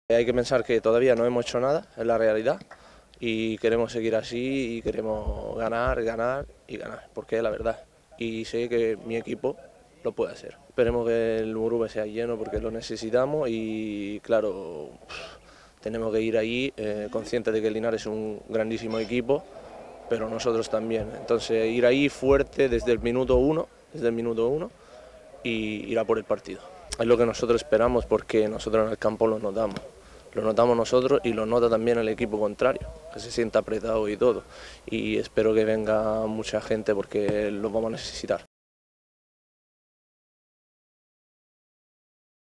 Hay que pensar que todavía no hemos hecho nada, es la realidad, y queremos seguir así y queremos ganar, ganar y ganar, porque es la verdad. Y sé que mi equipo lo puede hacer. Esperemos que el Murube sea lleno porque lo necesitamos y claro, tenemos que ir ahí conscientes de que el Linares es un grandísimo equipo, pero nosotros también. Entonces ir ahí fuerte desde el minuto uno y ir a por el partido. Es lo que nosotros esperamos porque nosotros en el campo lo notamos. Lo notamos nosotros y lo nota también el equipo contrario, que se sienta apretado y todo. Y espero que venga mucha gente porque lo vamos a necesitar.